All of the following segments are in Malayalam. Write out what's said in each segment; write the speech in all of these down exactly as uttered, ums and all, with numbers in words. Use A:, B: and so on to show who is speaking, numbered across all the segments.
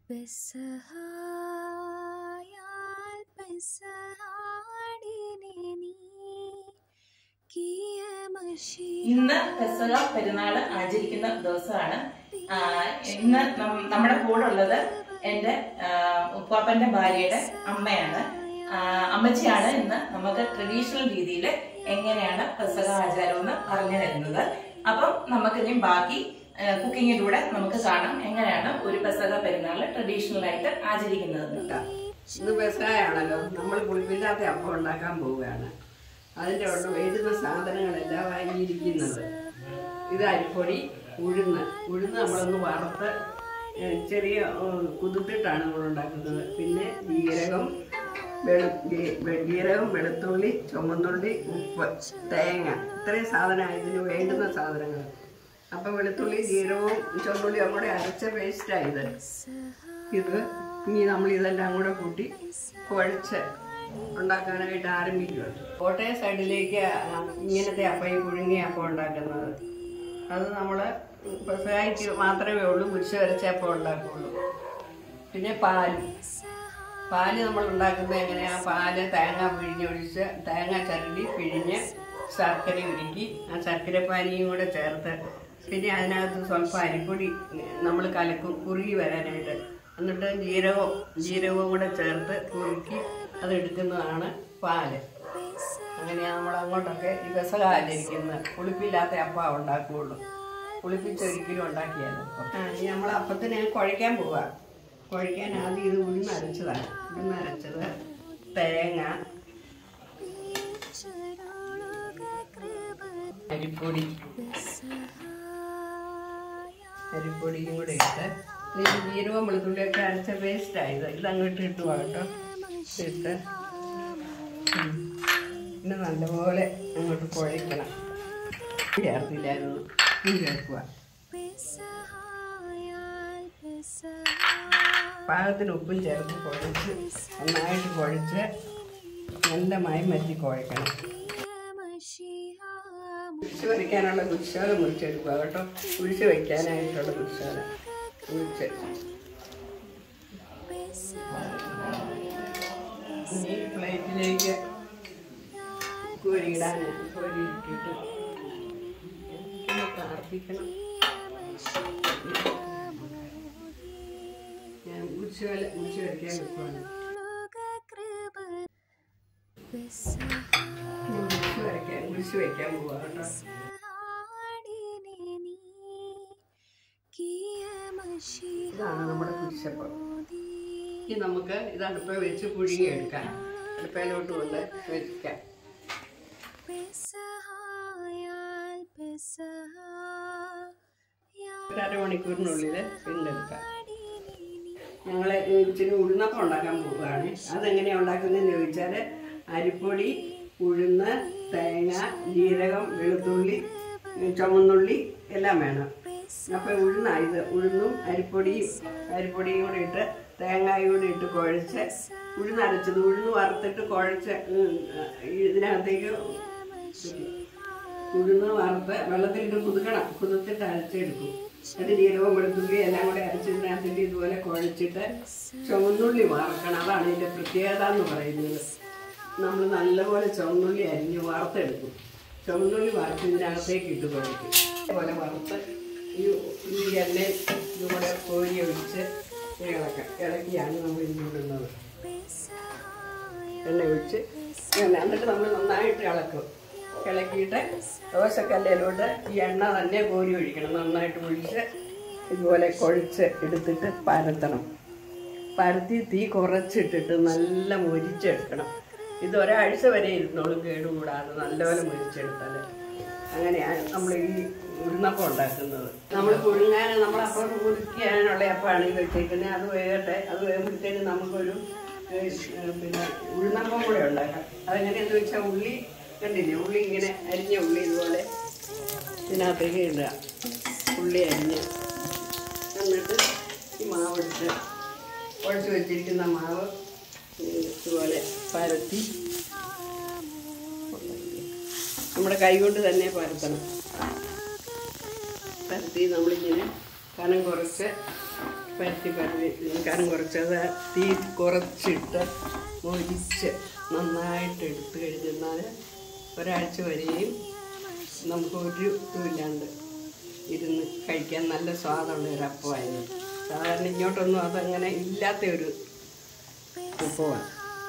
A: Pesaha yal pesahadine ni kiyamashi.
B: ഇന്ന് പെസഹ പെരുന്നാൾ ആചരിക്കുന്ന ദിവസമാണ്. ഇന്ന് നമ്മുടെ കൂടെ ഉള്ളത് എൻ്റെ ഉപ്പാപ്പൻ്റെ ഭാര്യയുടെ അമ്മയാണ്, അമ്മച്ചിയാണ്. ഇന്ന് നമുക്ക് ട്രഡീഷണൽ രീതിയിൽ എങ്ങനെയാണ് പെസഹ ആചാരം എന്ന് പറഞ്ഞു തരുന്നത്. അപ്പം നമുക്കിനി ബാക്കി കുക്കിങ്ങിലൂടെ നമുക്ക് കാണാം എങ്ങനെയാണ് ഒരു പെസഹ പെരുന്നാൾ ട്രഡീഷണൽ ആയിട്ട് ആചരിക്കുന്നത്.
C: ഇന്ന് പെസഹയാണല്ലോ, നമ്മൾ പുളിപ്പില്ലാത്ത അപ്പം ഉണ്ടാക്കാൻ പോവുകയാണ്. അതിൻ്റെ കൊണ്ട് വേണ്ടുന്ന സാധനങ്ങളെല്ലാം വാങ്ങിയിരിക്കുന്നത്. ഇത് അരിപ്പൊടി, ഉഴുന്ന് ഉഴുന്ന് നമ്മളൊന്ന് വറുത്ത് ചെറിയ കുതിർത്തിട്ടാണ് നമ്മൾ ഉണ്ടാക്കുന്നത്. പിന്നെ ജീരകം, വെളു ജീരകം വെളുത്തുള്ളി, ചുമന്നുള്ളി, ഉപ്പ്, തേങ്ങ, ഇത്രയും സാധനമാണ് ഇതിന് വേണ്ടുന്ന സാധനങ്ങൾ. അപ്പം വെളുത്തുള്ളി, ജീരകവും ചുമന്നുള്ളിയും കൂടെ അരച്ച പേസ്റ്റായത്. ഇത് ഇനി നമ്മൾ ഇതെല്ലാം കൂടെ കൂട്ടി കുഴച്ച് ഉണ്ടാക്കാനായിട്ട് ആരംഭിക്കുക. കോട്ടയം സൈഡിലേക്ക് ഇങ്ങനത്തെ അപ്പം പുഴുങ്ങിയ അപ്പം ഉണ്ടാക്കുന്നത്. അത് നമ്മൾ പെസഹയ്ക്ക് മാത്രമേ ഉള്ളൂ കുരിശ് വരച്ച അപ്പം ഉണ്ടാക്കുകയുള്ളൂ. പിന്നെ പാല് പാല് നമ്മൾ ഉണ്ടാക്കുന്നത് എങ്ങനെയാണ്? പാല് തേങ്ങ പിഴിഞ്ഞൊഴിച്ച് തേങ്ങ ചരണ്ടി പിഴിഞ്ഞ് ശർക്കര ഉരുക്കി ആ ശർക്കര പാനിയും കൂടെ ചേർത്ത് പിന്നെ അതിനകത്ത് സ്വല്പം അരിപ്പൊടി നമ്മൾ കലക്കും കുറുകി വരാനായിട്ട്. എന്നിട്ട് ജീരകവും ജീരകവും കൂടെ ചേർത്ത് കുറുക്കി അതെടുക്കുന്നതാണ് പാല്. അങ്ങനെയാണ് നമ്മൾ അങ്ങോട്ടൊക്കെ ഈ പെസഹ ആചരിക്കുന്നത്. പുളിപ്പില്ലാത്ത അപ്പം ഉണ്ടാക്കുകയുള്ളൂ, പുളിപ്പിച്ചൊരിക്കലും ഉണ്ടാക്കിയാലും. ആ ഇനി നമ്മൾ അപ്പത്തിന് കുഴയ്ക്കാൻ പോവുക. കുഴയ്ക്കാൻ ആദ്യം ഇത് ഉഴുന്നരച്ചതാണ്. ഉഴുന്നരച്ചത്, തേങ്ങ, അരിപ്പൊടി അരിപ്പൊടിയും കൂടെ ഇട്ട് ഇത് ജീരകവും വെളുത്തുള്ളിയൊക്കെ അരച്ച പേസ്റ്റായത് ഇതങ്ങോട്ട് ഇട്ട് കേട്ടോ. ഇട്ട് പിന്നെ നല്ലപോലെ അങ്ങോട്ട് കുഴയ്ക്കണം. ചേർത്തില്ലായിരുന്നു, ഇത് ചേർക്കുക. പാകത്തിന് ഉപ്പും ചേർത്ത് കുഴച്ച് നന്നായിട്ട് കുഴച്ച് നല്ല മയം വറ്റി കുഴക്കണം. കുരിശ് വരയ്ക്കാനുള്ള കുരിശോല മുറിച്ചെടുക്കുക കേട്ടോ. കുരിശ് വയ്ക്കാനായിട്ടുള്ള കുരിശോല മുറിച്ച് ഈ പ്ലേറ്റിലേക്ക് കോരിയിടാൻ കോരിയിട്ടിട്ട് പ്രാർത്ഥിക്കണം. ഞാൻ കുരിശോല കുരിശ് വരയ്ക്കാൻ വെക്കുവാണ്. കുരിശ് വരയ്ക്കാൻ കുരിശ് വയ്ക്കാൻ പോവാ കേട്ടോ. ഇതാണ് നമ്മുടെ കുരിശപ്പം. ഇനി നമുക്ക് ഇത് അടുപ്പ വെച്ച് പുഴുങ്ങിയെടുക്കാം. അടുപ്പയിലോട്ട് കൊണ്ട് വെക്കാം. ഒരു അരമണിക്കൂറിനുള്ളിൽ പിന്നെടുക്കാം. ഞങ്ങൾ ഇച്ചിരി ഉഴുന്നപ്പം ഉണ്ടാക്കാൻ പോവുകയാണ്. അതെങ്ങനെയാണ് ഉണ്ടാക്കുന്നതെന്ന് ചോദിച്ചാൽ അരിപ്പൊടി, ഉഴുന്ന്, തേങ്ങ, ജീരകം, വെളുത്തുള്ളി, ചുമന്നുള്ളി എല്ലാം വേണം. അപ്പോൾ ഉഴുന്നായത് ഉഴുന്നും അരിപ്പൊടിയും അരിപ്പൊടിയും കൂടി ഇട്ട് തേങ്ങയും കൂടി ഇട്ട് കുഴച്ച് ഉഴുന്നരച്ചത് ഉഴുന്ന് വറുത്തിട്ട് കുഴച്ച് ഇതിനകത്തേക്ക് ഉഴുന്ന് വറുത്ത് വെള്ളത്തിലിട്ട് കുതുക്കണം. കുതിർത്തിട്ട് അരച്ചെടുക്കും. എന്നിട്ട് ജീരകവും വെളുത്തുള്ളി എല്ലാം കൂടെ അരച്ചിതിനകത്തിട്ട് ഇതുപോലെ കുഴച്ചിട്ട് ചുവന്നുള്ളി വറക്കണം. അതാണ് ഇതിൻ്റെ പ്രത്യേകത എന്ന് പറയുന്നത്. നമ്മൾ നല്ലപോലെ ചുവന്നുള്ളി അരിഞ്ഞ് വറുത്തെടുക്കും. ചുവന്നുള്ളി വറുത്ത് ഇതിനകത്തേക്ക് ഇട്ട് കുഴക്കും. അതുപോലെ വറുത്ത് ഈ ഈ എണ്ണയിൽ ഇതുകൂടെ കോരി ഒഴിച്ച് ഇളക്കാം. ഇളക്കിയാണ് നമ്മൾ ഇതിടുന്നത്. എണ്ണ ഒഴിച്ച് എന്നിട്ട് നമ്മൾ നന്നായിട്ട് ഇളക്കും. ഇളക്കിയിട്ട് ദോശക്കല്ലിലോട്ട് ഈ എണ്ണ തന്നെ കോരി ഒഴിക്കണം. നന്നായിട്ട് ഒഴിച്ച് ഇതുപോലെ കുഴച്ച് എടുത്തിട്ട് പരത്തണം. പരത്തി തീ കുറച്ചിട്ടിട്ട് നല്ല മൊരിച്ചെടുക്കണം. ഇത് ഒരാഴ്ച വരെ ഇരുന്നോളും, കേടുകൂടാതെ നല്ലപോലെ മൊരിച്ചെടുത്താൽ. അങ്ങനെയാണ് നമ്മൾ ഈ ഉഴുന്നപ്പം ഉണ്ടാക്കുന്നത്. നമ്മൾ പുഴുങ്ങാൻ നമ്മളപ്പം കുറുക്കാനുള്ള അപ്പമാണ് ഈ വെച്ചേക്കുന്നത്. അത് വേകട്ടെ. അത് വേകുമ്പോഴത്തേന് നമുക്കൊരു പിന്നെ ഉഴുന്നപ്പം കൂടെ ഉണ്ടാക്കാം. അതെങ്ങനെയാണെന്ന് വെച്ചാൽ ഉള്ളി കണ്ടില്ലേ, ഉള്ളി ഇങ്ങനെ അരിഞ്ഞ ഉള്ളി ഇതുപോലെ ഇതിനകത്തേക്ക് ഇടുക. ഉള്ളി അരിഞ്ഞ് എന്നിട്ട് ഈ മാവെടുത്ത് കുഴച്ച് വെച്ചിരിക്കുന്ന മാവ് ഇതുപോലെ പരത്തി നമ്മുടെ കൈ കൊണ്ട് തന്നെ പരത്തണം. പരത്തി നമ്മളിങ്ങനെ കനം കുറച്ച് പരത്തി പരത്തി കനം കുറച്ചത് തീ കുറച്ചിട്ട് മൊരിച്ച് നന്നായിട്ട് എടുത്തു കഴിഞ്ഞാൽ ഒരാഴ്ച വരെയും നമുക്ക് ഒരു ഇതുമില്ലാണ്ട് ഇരുന്ന് കഴിക്കാൻ നല്ല സ്വാദുള്ള ഒരു അപ്പമായിരുന്നു. സാധാരണ ഇങ്ങോട്ടൊന്നും അതങ്ങനെ ഇല്ലാത്ത ഒരു വിഭവമാണ്.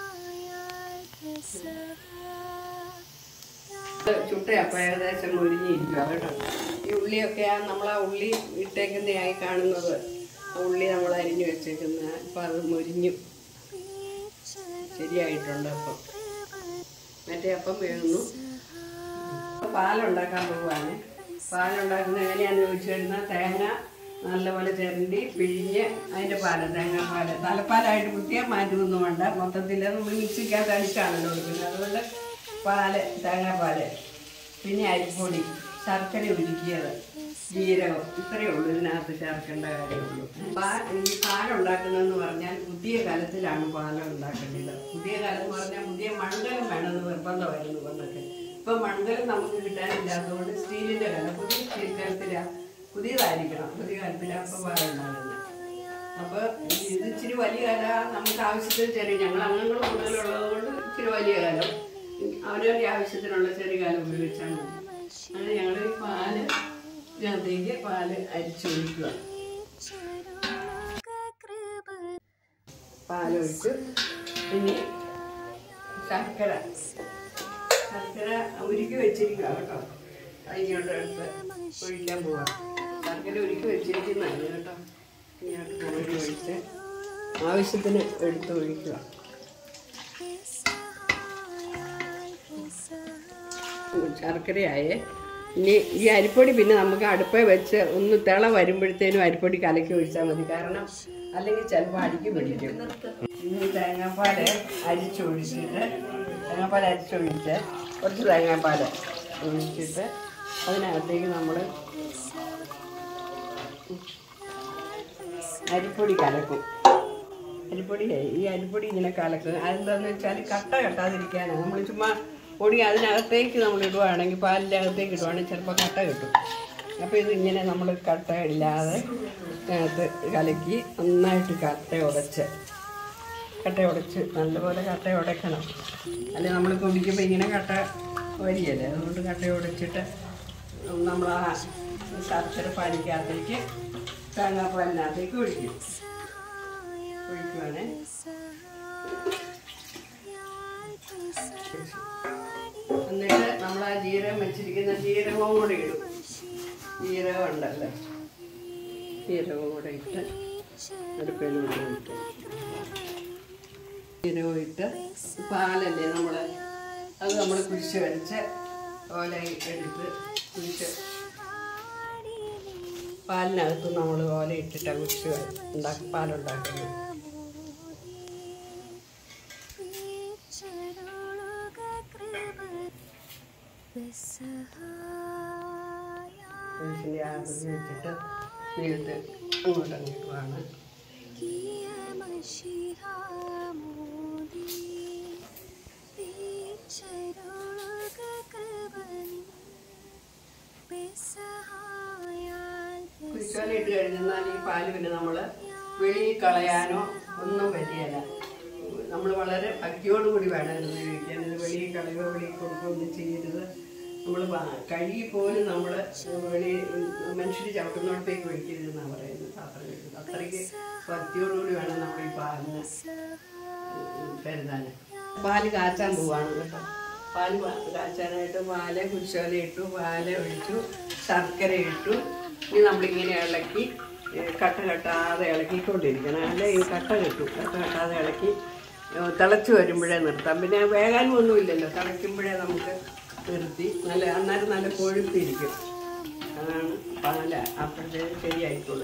C: ചുട്ടയപ്പം ഏകദേശം മുരിഞ്ഞിരിക്കുക കേട്ടോ. ഈ ഉള്ളിയൊക്കെ നമ്മൾ ആ ഉള്ളി ഇട്ടേക്കുന്നതായി കാണുന്നത് ഉള്ളി നമ്മൾ അരിഞ്ഞു വെച്ചേക്കുന്ന അപ്പം അത് മുരിഞ്ഞു ശരിയായിട്ടുണ്ട്. അപ്പം മറ്റേ അപ്പം വേണു. പാലുണ്ടാക്കാൻ പോവുകയാണ്. പാലുണ്ടാക്കുന്നത് എങ്ങനെയാണെന്ന് ചോദിച്ചു കഴിഞ്ഞാൽ തേങ്ങ നല്ലപോലെ ചിരണ്ടി പിഴിഞ്ഞ് അതിൻ്റെ പാല് തേങ്ങാപ്പാല് തലപ്പാലായിട്ട് കുത്തിയാൽ മാറ്റുമൊന്നും വേണ്ട. മൊത്തത്തിൽ നമ്മൾ മിക്സിക്കകത്ത് അടിച്ചാണല്ലോ കൊടുക്കുന്നത്. അതുകൊണ്ട് പാല് തേങ്ങാപ്പാല് പിന്നെ അരിപ്പൊടി ശർക്കര ഉരുക്കിയത് ജീരകം ഇത്രയേ ഉള്ളൂ ഇതിനകത്ത് ചേർക്കേണ്ട കാര്യമുള്ളൂ. പാ ഈ പാലുണ്ടാക്കുന്നതെന്ന് പറഞ്ഞാൽ പുതിയ കാലത്തിലാണ് പാലം ഉണ്ടാക്കേണ്ടത്. പുതിയ കാലം എന്ന് പറഞ്ഞാൽ പുതിയ മൺകലം വേണമെന്ന് നിർബന്ധമായിരുന്നു പണ്ടൊക്കെ. ഇപ്പം മൺകലം നമുക്ക് കിട്ടാനില്ലാത്തതുകൊണ്ട് സ്റ്റീലിൻ്റെ കലം പുതിയ സ്റ്റീൽ കലത്തിലാണ് പുതിയതായിരിക്കണം. പുതിയ കാലത്തിലാണ് ഇപ്പോൾ പാലുണ്ടാകുന്നത്. അപ്പോൾ ഇത് ഇച്ചിരി വലിയ കല നമുക്ക് ആവശ്യത്തിന് ചെറിയ ഞങ്ങൾ അംഗങ്ങൾ കൂടുതലുള്ളത് കൊണ്ട് ഇച്ചിരി വലിയ കാലം അവരവരുടെ ആവശ്യത്തിനുള്ള ചെറിയ കാലം ഉപയോഗിച്ചാൽ മതി. അങ്ങനെ ഞങ്ങൾ ഈ പാല് ഇതിനകത്തേക്ക് പാല് അരിച്ചൊഴിക്കുക. പാലൊഴിച്ച് പിന്നെ ശർക്കര ശർക്കര ഉരുക്കി വെച്ചിരിക്കുക കേട്ടോ. ഇങ്ങോട്ട് എടുത്ത് ഒഴിക്കാൻ പോവാം. ശർക്കര ഉരുക്കി വെച്ചിരിക്കുന്നതാണ് കേട്ടോ. ഇങ്ങോട്ട് കോരി ഒഴിച്ച് ആവശ്യത്തിന് എടുത്ത് ഒഴിക്കുക. ശർക്കരയായേ. ഇനി ഈ അരിപ്പൊടി പിന്നെ നമുക്ക് അടുപ്പേ വെച്ച് ഒന്ന് തിള വരുമ്പോഴത്തേനും അരിപ്പൊടി കലക്കി ഒഴിച്ചാൽ മതി. കാരണം അല്ലെങ്കിൽ ചിലപ്പോൾ അടിക്ക് പിടിക്കും. ഇനി തേങ്ങാപ്പാൽ അരിച്ചൊഴിച്ചിട്ട് തേങ്ങാപ്പാൽ അരിച്ചൊഴിച്ച് കുറച്ച് തേങ്ങാപ്പാൽ ഒഴിച്ചിട്ട് അതിനകത്തേക്ക് നമ്മൾ അരിപ്പൊടി കലക്കും. അരിപ്പൊടി ഈ അരിപ്പൊടി ഇങ്ങനെ കലക്കും. അതെന്താണെന്ന് വെച്ചാൽ കട്ട കെട്ടാതിരിക്കാനാണ്. നമ്മൾ ചുമ്മാ പൊടി അതിനകത്തേക്ക് നമ്മൾ ഇടുവാണെങ്കിൽ പാലിൻ്റെ അകത്തേക്ക് ഇടുവാണെങ്കിൽ ചിലപ്പോൾ കട്ട കിട്ടും. അപ്പോൾ ഇതിങ്ങനെ നമ്മൾ കട്ട ഇല്ലാതെ അതിനകത്ത് കലക്കി നന്നായിട്ട് കട്ട ഉടച്ച് കട്ട ഉടച്ച് നല്ലപോലെ കട്ട ഉടയ്ക്കണം. അല്ലെങ്കിൽ നമ്മൾ കുടിക്കുമ്പോൾ ഇങ്ങനെ കട്ട വരികയല്ലേ. അതുകൊണ്ട് കട്ട ഉടച്ചിട്ട് നമ്മൾ ആ ശർക്കര പാലിക്കകത്തേക്ക് തേങ്ങാപ്പാലിനകത്തേക്ക് ഒഴിക്കും ഒഴിക്കുവാണേ. എന്നിട്ട് നമ്മൾ ആ ജീരകം വെച്ചിരിക്കുന്ന ജീരകവും കൂടെ ഇടും. ജീരകം ഉണ്ടല്ലോ, ജീരകവും കൂടെ ഇട്ട് അടുപ്പിലൂടെ ഇട്ട് ജീരകം ഇട്ട് പാലല്ലേ നമ്മൾ അത് നമ്മൾ കുരിശ് വരച്ച് ഓല എടുത്ത് കുരിശ് പാലിനകത്ത് നമ്മൾ ഓല ഇട്ടിട്ടാണ് കുരിശ് ഉണ്ടാക്കി പാലുണ്ടാക്കുന്നത്. കുരിശിൻ്റെ ആകൃതി വെച്ചിട്ട് നീട്ട് അങ്ങോട്ട് അങ്ങോട്ടുമാണ്. കുരിശോല ഇട്ട് കഴിഞ്ഞാൽ ഈ പാല് പിന്നെ നമ്മൾ വെളിയിൽ കളയാനോ ഒന്നും പറ്റിയല്ല. നമ്മൾ വളരെ ഭക്തിയോടുകൂടി വേണം ഇത് ഉപയോഗിക്കാൻ. ഇത് വെളിയിൽ കളയോ വെളിയിൽ കൊടുക്കുകയോ ഒന്നും ചെയ്യരുത്. നമ്മൾ കഴുകി പോലും നമ്മൾ വെളി മനുഷ്യർ ചവിട്ടുന്നിടത്തേക്ക് ഒഴിക്കരുതെന്നാണ് പറയുന്നത്. പാത്രം കഴിക്കുന്നത് അത്രയ്ക്ക് ഭക്തിയോടുകൂടി വേണം നമ്മൾ ഈ പാലിന് കരുതാൻ. പാല് കാച്ചാൻ പോവാണ് കേട്ടോ. പാല് കാച്ചാനായിട്ട് പാല് കുരിശോല ഇട്ടു, പാല് ഒഴിച്ചു, ശർക്കര ഇട്ടു. ഇനി നമ്മളിങ്ങനെ ഇളക്കി കട്ട കെട്ടാതെ ഇളക്കിക്കൊണ്ടിരിക്കണം. അല്ലെ ഈ കട്ട കെട്ടും. കട്ട കെട്ടാതെ ഇളക്കി തിളച്ച് വരുമ്പോഴേ നിർത്താം. പിന്നെ വേകാനും ഒന്നുമില്ലല്ലോ, തിളയ്ക്കുമ്പോഴേ നമുക്ക് നിർത്തി നല്ല അന്നേരം നല്ല കൊഴുത്തിരിക്കും. അതാണ് പാല അപ്പോഴത്തേക്ക് ശരിയായിക്കോളും.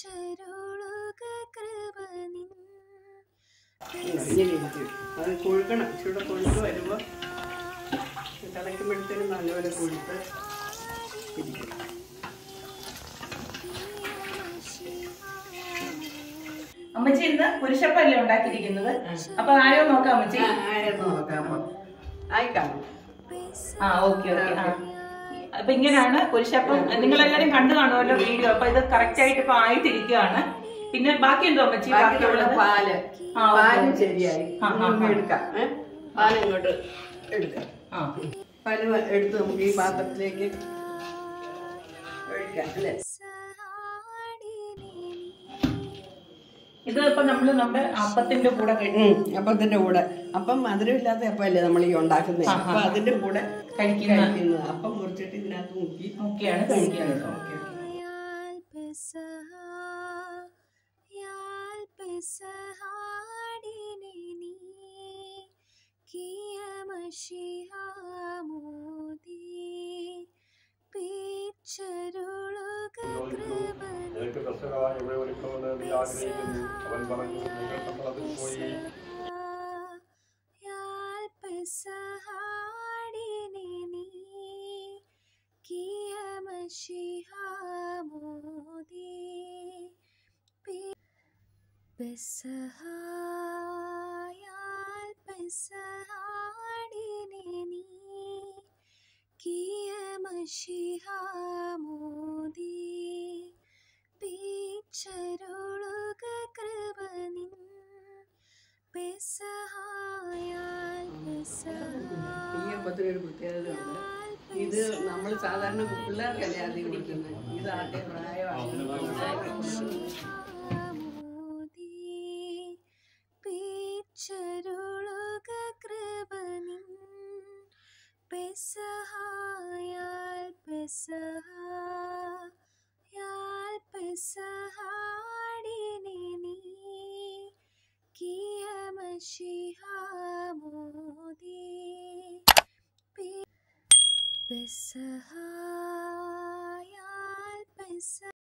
C: ഇങ്ങനെ ഇരിക്കും. അത് കൊഴുക്കണം. ഇച്ചിരി കൊഴുത്ത് വരുമ്പോൾ തിളയ്ക്കുമ്പോഴത്തേനും നല്ലപോലെ കൊഴുത്ത് ഇരിക്കും.
B: അമ്മച്ചി ഇന്ന് കുരിശപ്പല്ലേ ഉണ്ടാക്കിയിരിക്കുന്നത്? അപ്പൊ ആരോ നോക്കാം അമ്മച്ചി?
C: ആരോ നോക്കാം. ആയിക്കാണോ?
B: ആ ഓക്കെ ഓക്കെ. ആ അപ്പൊ ഇങ്ങനെയാണ് കുരിശപ്പം. നിങ്ങളെല്ലാരും കണ്ടു കാണുമല്ലോ വീഡിയോ. അപ്പൊ ഇത് കറക്റ്റ് ആയിട്ട് ഇപ്പൊ ആയിട്ടിരിക്കുകയാണ്. പിന്നെ ബാക്കി എന്തോ അമ്മച്ചി?
C: ബാക്കിയുള്ള പാല് പാലും ശരിയായി എടുക്കാം. പാൽ ഇങ്ങോട്ട് എടുക്കാം. പാല് എടുത്ത് നമുക്ക് ഈ പാത്രത്തിലേക്ക് ഒഴിക്കാം അല്ലേ.
B: ഇത് ഇപ്പൊ നമ്മള് നമ്മുടെ അപ്പത്തിന്റെ കൂടെ
C: അപ്പത്തിന്റെ കൂടെ അപ്പം മധുരമില്ലാത്ത അപ്പല്ലേ നമ്മൾ ഈ ഉണ്ടാക്കുന്നത്. അപ്പൊ അതിന്റെ കൂടെ കഴിക്കുന്നത്. അപ്പം മുറിച്ചിട്ട് ഇതിനകത്ത് മുക്കി
B: മുക്കിയാണ് കഴിക്കുന്നത്.
A: നിനക്ക് പെസഹ എവിടെ ഒരുക്കണമെന്ന് നീ ആഗ്രഹിക്കുന്നു. അവൻ പറഞ്ഞു, നിങ്ങൾ നമ്മളതിൽ പോയി.
C: ഈ അപ്പത്തിനൊരു പ്രത്യേകതയുണ്ട്. ഇത് നമ്മൾ സാധാരണ പിള്ളേർക്കല്ലേ ആദ്യം കൊടുക്കുന്നത്. ഇത് ആദ്യം പ്രായമാണ്.
D: Pesaha, yal Pesaha.